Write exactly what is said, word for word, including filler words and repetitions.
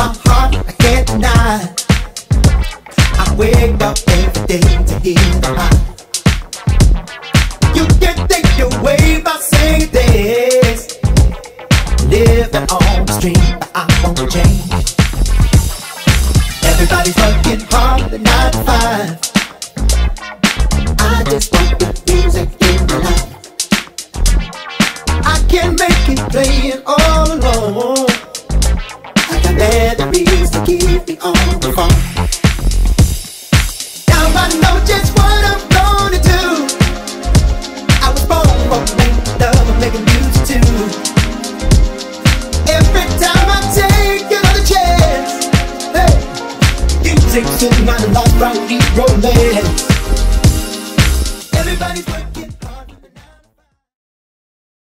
my heart, I can't deny. I wake up every day to hear the lie. You can take your way by saying this, living on the street, but I won't change. Everybody's working hard, the nine to five. I just want the music in my life. I can make it playing all